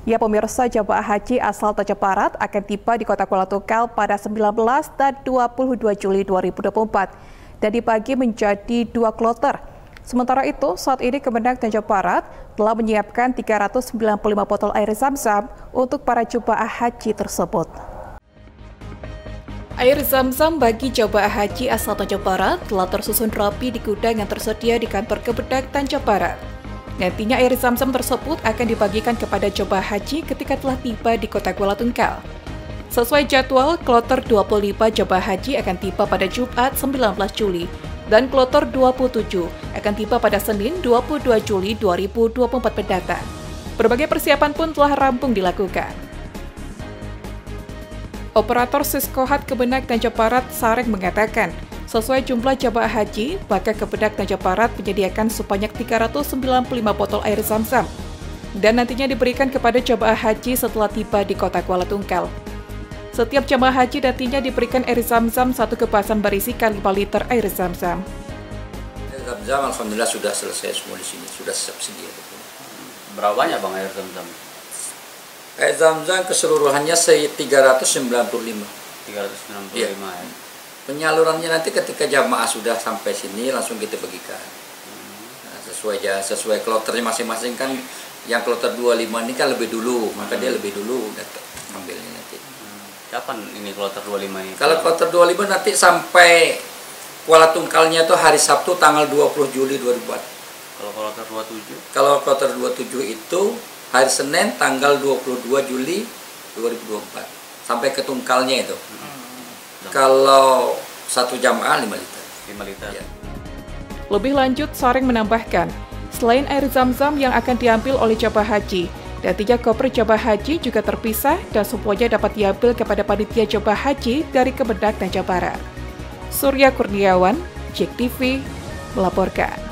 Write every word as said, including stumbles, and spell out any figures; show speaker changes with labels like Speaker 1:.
Speaker 1: Ya pemirsa, jemaah haji asal Tanjung Barat akan tiba di Kota Kuala Tunggal pada sembilan belas dan dua puluh dua Juli dua ribu dua puluh empat dan dibagi menjadi dua kloter. Sementara itu, saat ini Kemenag Tanjung Barat telah menyiapkan tiga ratus sembilan puluh lima botol air Zam-Zam untuk para jemaah haji tersebut. Air Zam-Zam bagi jemaah haji asal Tanjung Barat telah tersusun rapi di gudang yang tersedia di kantor Kemenag Tanjung Barat. Nantinya air Zam-Zam tersebut akan dibagikan kepada jemaah haji ketika telah tiba di Kota Kuala Tunggal. Sesuai jadwal, kloter dua puluh lima jemaah haji akan tiba pada Jumat sembilan belas Juli dan kloter dua puluh tujuh akan tiba pada Senin dua puluh dua Juli dua ribu dua puluh empat mendatang. Berbagai persiapan pun telah rampung dilakukan. Operator Siskohat Kemenag Tanjung Barat Sareng mengatakan, sesuai jumlah jemaah haji, maka Kemenag Tanjung Barat menyediakan sebanyak tiga ratus sembilan puluh lima botol air Zam-Zam dan nantinya diberikan kepada jemaah haji setelah tiba di Kota Kuala Tunggal. Setiap jemaah haji nantinya diberikan air Zam-Zam satu kemasan berisikan lima liter air Zam-Zam.
Speaker 2: Air Zam-Zam alhamdulillah sudah selesai semua di sini, sudah siap sedia.
Speaker 3: Berapa banyak Bang air Zam-Zam?
Speaker 2: Air Zam-Zam keseluruhannya tiga ratus sembilan puluh lima.
Speaker 3: tiga ratus sembilan puluh lima ya. ya.
Speaker 2: Penyalurannya nanti ketika jamaah sudah sampai sini langsung kita bagikan. Nah, sesuai ya, sesuai kloternya masing-masing kan. Yang kloter dua puluh lima ini kan lebih dulu, maka hmm. dia lebih dulu datang ambilnya nanti.
Speaker 3: Hmm. Kapan ini kloter dua puluh lima ini?
Speaker 2: Kalau kloter dua puluh lima nanti sampai Kuala Tunggalnya itu hari Sabtu tanggal dua puluh Juli dua ribu empat.
Speaker 3: Kalau kloter dua puluh tujuh?
Speaker 2: Kalau kloter dua puluh tujuh itu hari Senin tanggal dua puluh dua Juli dua ribu dua puluh empat sampai ke Tunggalnya itu. Hmm. Kalau satu jamaah lima liter.
Speaker 3: lima liter. Ya.
Speaker 1: Lebih lanjut, Sareng menambahkan, selain air Zam-Zam yang akan diambil oleh jemaah haji, nantinya koper jemaah haji juga terpisah dan semuanya dapat diambil kepada panitia jemaah haji dari Kemenag Tanjung Barat. Surya Kurniawan, J E K T V, melaporkan.